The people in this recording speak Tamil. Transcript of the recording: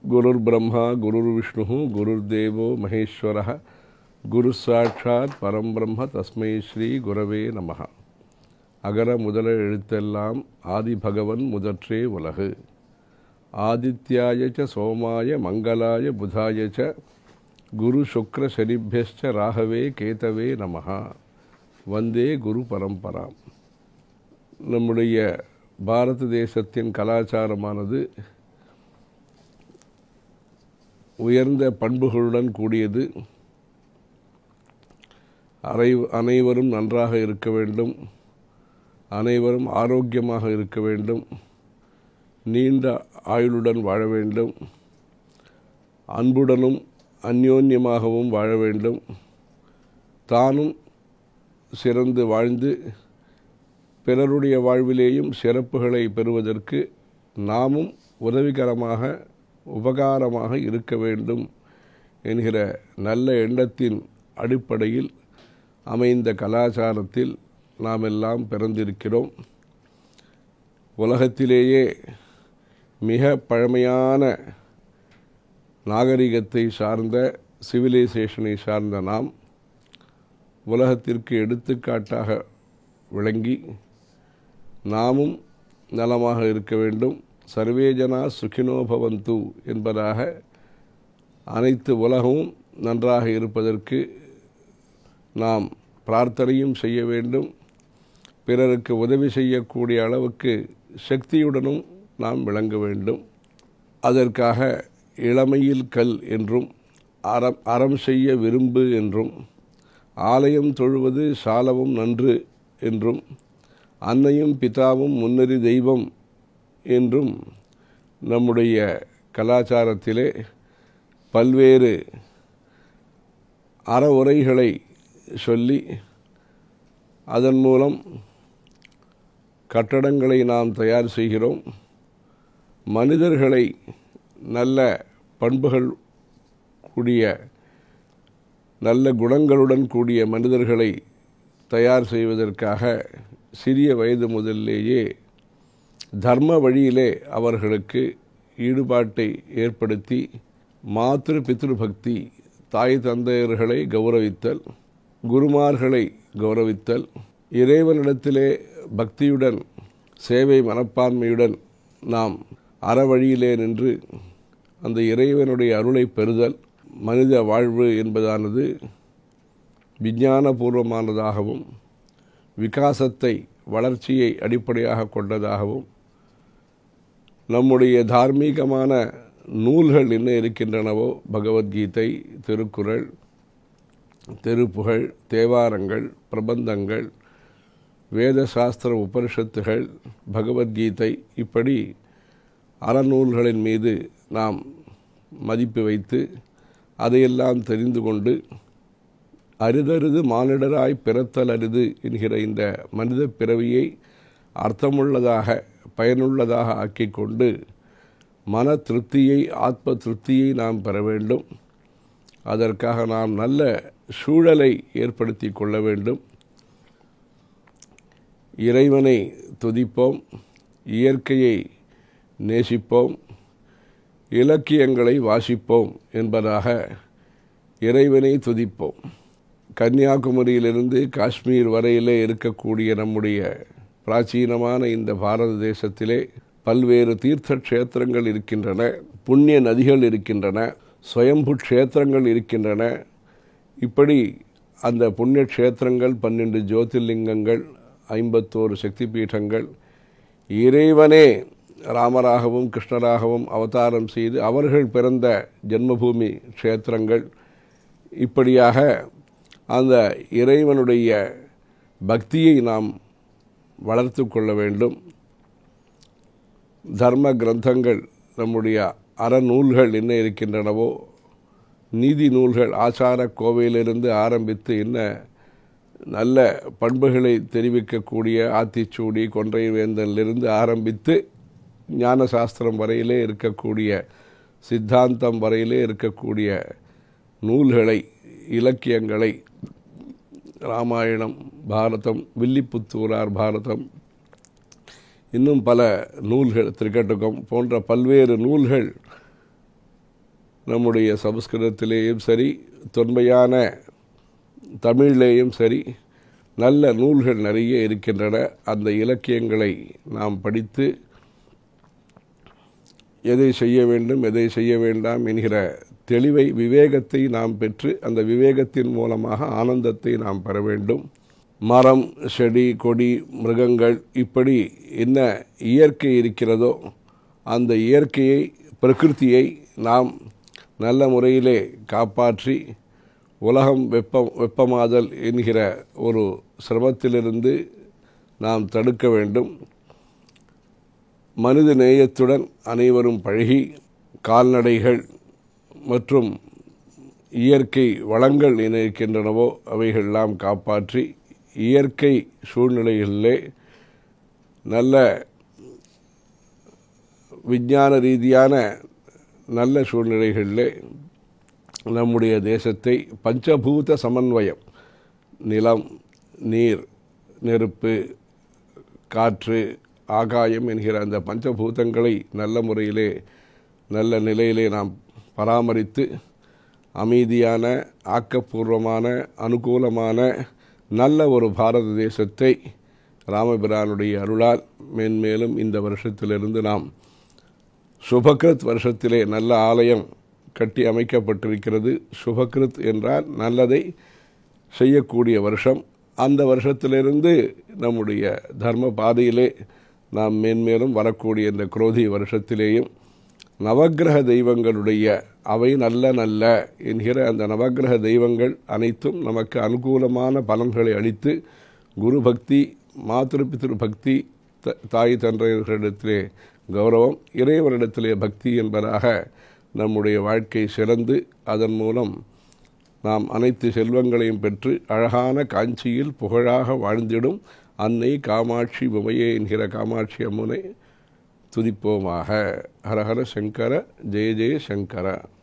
गुरुर्ब्रह्मा गुरुर्विष्णु गुरुर्देवो महेश्वरः गुरुसाक्षात् परब्रह्म तस्मै श्री गुरवे नमः. அகர முதல எழுத்தெல்லாம் ஆதிபகவன் முதற்றே உலகு. ஆதித்யாய ச சோமாய மங்களாய புதாய ச குரு சுக்ர சனிभ्यश्च ராகவே கேதவே நமஹ. வந்தே குரு பரம்பராம். நம்முடைய பாரத தேசத்தின் கலாச்சாரமானது உயர்ந்த பண்புகளுடன் கூடியது. அனைவரும் நன்றாக இருக்க வேண்டும், அனைவரும் ஆரோக்கியமாக இருக்க வேண்டும், நீண்ட ஆயுளுடன் வாழ வேண்டும், அன்புடனும் அந்யோன்யமாகவும் வாழ வேண்டும், தானும் சிறந்து வாழ்ந்து பிறருடைய வாழ்விலேயும் சிறப்புகளை பெறுவதற்கு நாமும் உதவிகரமாக உபகாரமாக இருக்க வேண்டும் என்கிற நல்ல எண்ணத்தின் அடிப்படையில் அமைந்த கலாச்சாரத்தில் நாம் எல்லாம் பிறந்திருக்கிறோம். உலகத்திலேயே மிக பழமையான நாகரிகத்தை சார்ந்த சிவிலைசேஷனை சார்ந்த நாம் உலகத்திற்கு எடுத்துக்காட்டாக விளங்கி நாமும் நலமாக இருக்க வேண்டும். சர்வே ஜனா சுகினோ பவந்து என்பதாக அனைத்து உலகமும் நன்றாக இருப்பதற்கு நாம் பிரார்த்தனையும் செய்ய வேண்டும். பிறருக்கு உதவி செய்யக்கூடிய அளவுக்கு சக்தியுடனும் நாம் விளங்க வேண்டும். அதற்காக இளமையில் கல் என்றும் அறம் செய்ய விரும்பு என்றும் ஆலயம் தொழுவது சாலவும் நன்று என்றும் அன்னையும் பிதாவும் முன்னறி தெய்வம் என்றும் நம்முடைய கலாச்சாரத்திலே பல்வேறு அற உரைகளை சொல்லி அதன் மூலம் கட்டடங்களை நாம் தயார் செய்கிறோம். மனிதர்களை நல்ல பண்புகள் கூடிய நல்ல குணங்களுடன் கூடிய மனிதர்களை தயார் செய்வதற்காக சிறிய வயது முதலிலேயே தர்ம வழியிலே அவர்களுக்கு ஈடுபாட்டை ஏற்படுத்தி மாத்ரு பித்ரு பக்தி, தாய் தந்தையர்களை கௌரவித்தல், குருமார்களை கௌரவித்தல், இறைவனிடத்திலே பக்தியுடன் சேவை மனப்பான்மையுடன் நாம் அறவழியிலே நின்று அந்த இறைவனுடைய அருளை பெறுதல். மனித வாழ்வு என்பதானது விஞ்ஞானபூர்வமானதாகவும் விகாசத்தை வளர்ச்சியை அடிப்படையாக கொண்டதாகவும் நம்முடைய தார்மீகமான நூல்கள் என்ன இருக்கின்றனவோ பகவத்கீதை, திருக்குறள், திருப்புகழ், தேவாரங்கள், பிரபந்தங்கள், வேத சாஸ்திர உபனிஷத்துகள், பகவத்கீதை, இப்படி அறநூல்களின் மீது நாம் மதிப்பு வைத்து அதையெல்லாம் தெரிந்து கொண்டு அரிதறிது மானிடராய் பிறத்தல் அரிது என்கிற இந்த மனித பிறவியை அர்த்தமுள்ளதாக பயனுள்ளதாக ஆக்கிக்கொண்டு மன திருப்தியை ஆத்ம திருப்தியை நாம் பெற வேண்டும். அதற்காக நாம் நல்ல சூழலை ஏற்படுத்தி கொள்ள வேண்டும். இறைவனை துதிப்போம், இயற்கையை நேசிப்போம், இலக்கியங்களை வாசிப்போம் என்பதாக இறைவனை துதிப்போம். கன்னியாகுமரியிலிருந்து காஷ்மீர் வரையிலே இருக்கக்கூடிய நம்முடைய பிராச்சீனமான இந்த பாரத தேசத்திலே பல்வேறு தீர்த்த க்ஷேத்திரங்கள் இருக்கின்றன, புண்ணிய நதிகள் இருக்கின்றன, சுயம்பு க்ஷேத்திரங்கள் இருக்கின்றன. இப்படி அந்த புண்ணிய க்ஷேத்திரங்கள் 12 ஜோதிர்லிங்கங்கள், 51 சக்தி பீடங்கள், இறைவனே ராமராகவும் கிருஷ்ணராகவும் அவதாரம் செய்து அவர்கள் பிறந்த ஜென்மபூமி க்ஷேத்திரங்கள், இப்படியாக அந்த இறைவனுடைய பக்தியை நாம் வளர்த்து கொள்ள வேண்டும். தர்ம கிரந்தங்கள், நம்முடைய அறநூல்கள் என்ன இருக்கின்றனவோ, நீதி நூல்கள், ஆச்சார கோவையிலிருந்து ஆரம்பித்து என்ன நல்ல பண்புகளை தெரிவிக்கக்கூடிய ஆத்திச்சூடி, கொன்றை வேந்தனிலிருந்து ஆரம்பித்து ஞான சாஸ்திரம் வரையிலே இருக்கக்கூடிய, சித்தாந்தம் வரையிலே இருக்கக்கூடிய நூல்களை, இலக்கியங்களை, ராமாயணம், பாரதம், வில்லிபுத்தூரார் பாரதம், இன்னும் பல நூல்கள், திரிகட்டகம் போன்ற பல்வேறு நூல்கள் நம்முடைய சமஸ்கிருதத்திலேயும் சரி, தொன்மையான தமிழிலேயும் சரி நல்ல நூல்கள் நிறைய இருக்கின்றன. அந்த இலக்கியங்களை நாம் படித்து எதை செய்ய வேண்டும், எதை செய்ய வேண்டாம் என்கிற தெளிவை, விவேகத்தை நாம் பெற்று அந்த விவேகத்தின் மூலமாக ஆனந்தத்தை நாம் பெற வேண்டும். மரம், செடி, கொடி, மிருகங்கள் இப்படி என்ன இயற்கை இருக்கிறதோ அந்த இயற்கையை, பிரகிருதியை நாம் நல்ல முறையிலே காப்பாற்றி உலகம் வெப்பமாதல் என்கிற ஒரு சிரமத்திலிருந்து நாம் தடுக்க வேண்டும். மனித நேயத்துடன் அனைவரும் பழகி கால்நடைகள் மற்றும் இயற்கை வளங்கள் இருக்கின்றனவோ அவைகளெல்லாம் காப்பாற்றி இயற்கை சூழ்நிலைகளிலே நல்ல விஞ்ஞான ரீதியான நல்ல சூழ்நிலைகளிலே நம்முடைய தேசத்தை பஞ்சபூத சமன்வயம், நிலம், நீர், நெருப்பு, காற்று, ஆகாயம் என்கிற அந்த பஞ்சபூதங்களை நல்ல முறையிலே நல்ல நிலையிலே நாம் பராமரித்து அமைதியான, ஆக்கப்பூர்வமான, அனுகூலமான நல்ல ஒரு பாரத தேசத்தை ராமபிரானுடைய அருளால் மேன்மேலும் இந்த வருஷத்திலிருந்து நாம் சுபகிருத் வருஷத்திலே நல்ல ஆலயம் கட்டி அமைக்கப்பட்டிருக்கிறது. சுபகிருத் என்றால் நல்லதை செய்யக்கூடிய வருஷம். அந்த வருஷத்திலிருந்து நம்முடைய தர்ம பாதையிலே நாம் மேன்மேலும் வரக்கூடிய இந்த குரோதி வருஷத்திலேயும் நவக்கிரக தெய்வங்களுடைய அவை நல்ல நல்ல என்கிற அந்த நவக்கிரக தெய்வங்கள் அனைத்தும் நமக்கு அனுகூலமான பலன்களை அளித்து குரு பக்தி, மாத்ரு பக்தி, தாய் தந்தையர்களிடத்திலே கௌரவம், இறைவனிடத்திலே பக்தி என்பதாக நம்முடைய வாழ்க்கை சிறந்து அதன் மூலம் நாம் அனைத்து செல்வங்களையும் பெற்று அழகான காஞ்சியில் புகழாக வாழ்ந்திடும் அன்னை காமாட்சி உமையே என்கிற காமாட்சி அம்மனை துதிப்போமாக. ஹரஹர சங்கர, ஜெய ஜெய சங்கர.